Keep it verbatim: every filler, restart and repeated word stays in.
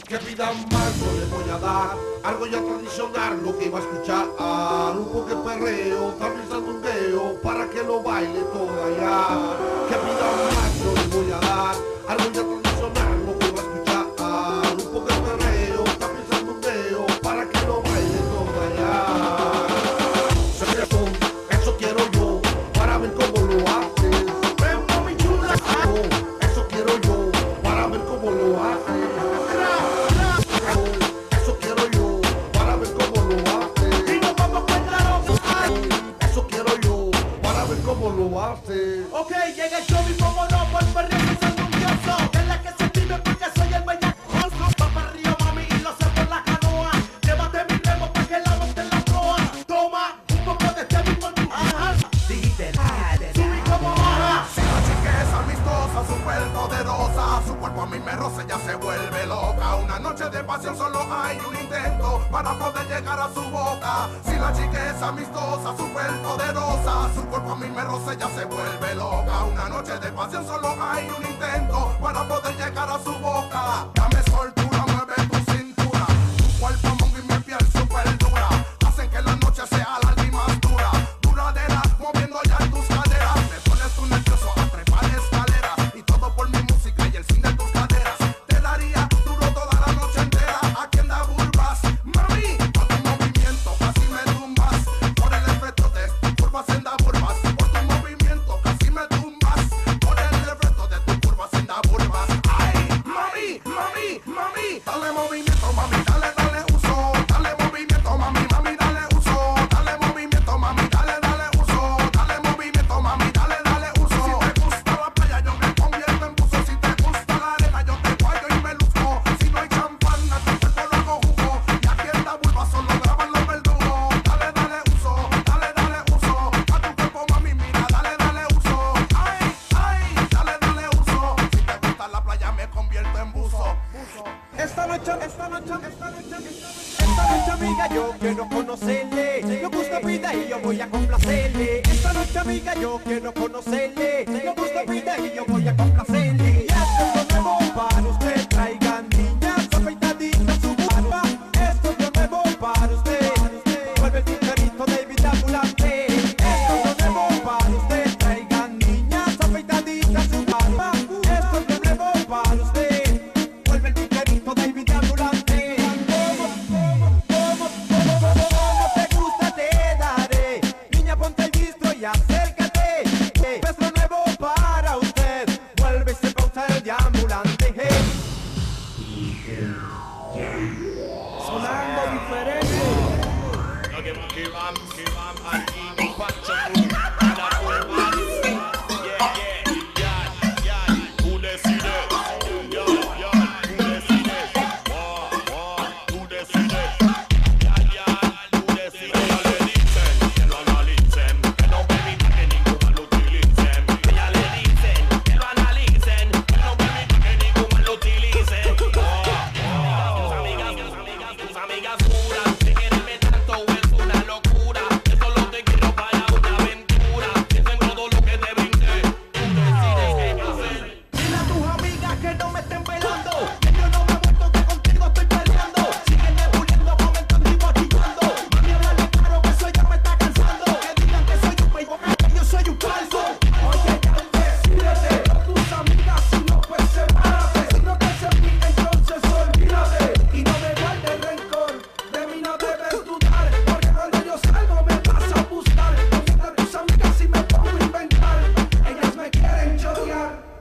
Que pidan más, yo les voy a dar algo ya tradicional, lo que iba a escuchar. Un poco de perreo, también sandungueo, para que lo baile todo allá. Que pidan más, yo les voy a dar algo ya tradicional, lo que iba a escuchar. Un poco de perreo, también sandungueo, para que lo baile todo allá. Secreto, eso quiero yo, para ver cómo lo haces. Ven, mami chula, eso quiero yo, para ver cómo lo haces. ¿Cómo lo hace? Ok, llega el show y como no, por perreo y sandunguioso. Es la que se escribe porque soy el bellacoso. Va para arriba, mami, y lo sé por la canoa. Llévate mi remo pa' que la monte en la proa. Toma un poco de este beat con tu ajá. Dijiste nada, subí como baja. Si la chica es amistosa, súper poderosa, su cuerpo a mí me roza, ya se vuelve loca. Una noche de pasión solo hay un intento para poder llegar a su boca. Si la chica es amistosa, súper poderosa, su cuerpo a mí me roza, ya se vuelve loca. Una noche de pasión solo hay un intento para poder llegar a su boca. Dame soltura, mueve tu cintura, tu cuerpo mongo y mi piel súper dura, hacen que la noche sea larga y más dura. Duradera, moviendo ya tus caderas. Me pones tú nervioso a trepar escaleras, y todo por mi música y el fin de tus caderas. Te daría duro toda la noche entera. Aquí anda bulbas, mami, con tu movimiento casi me tumbas. Por el efecto de tu curva senda bulbas. Por tu movimiento casi me tumbas. Por el efecto de tu curva senda bulbas. Ay, mami, mami, mami, dale movimiento, mami, dale, dale uso. Dale movimiento, mami, mami, dale uso. Dale movimiento, mami, dale, dale uso. Dale movimiento, mami, dale, dale uso. Si te gusta la playa, yo me convierto en buzo. Si te gusta la arena, yo te guayo y me luzco. Si no hay champán, a tu cuerpo lo hago jugo. Y aquí en la vulva solo graban los verdugos. Dale, dale uso, dale, dale uso. A tu cuerpo, mami, mira, dale, dale uso. Ay, ay, dale, dale uso. Si te gusta la playa, me convierto en buzo. Esta noche, esta noche, esta noche, esta noche, amiga, yo quiero conocerle. Me gusta vida y yo voy a complacerle. Esta noche, amiga, yo quiero conocerle. Me gusta vida y yo voy a complacerle. Y esto es lo nuevo para usted. Traigan niñas afeitaditas su barba. Esto es lo nuevo para usted. Vuelve el tijerito David ambulante. Esto es lo nuevo para usted. Traigan niñas afeitaditas su barba. Esto es lo nuevo para usted. Vuelve el tijerito David ambulante. ¿Cómo, cómo, cómo, cómo, cómo, cómo te gusta? Te daré. Niña, ponte el distro y acércate. Esto es lo nuevo para usted. Vuelve y se pausa el de ambulante. Sonando diferente. Dile a tus amigas que no me estén pelando.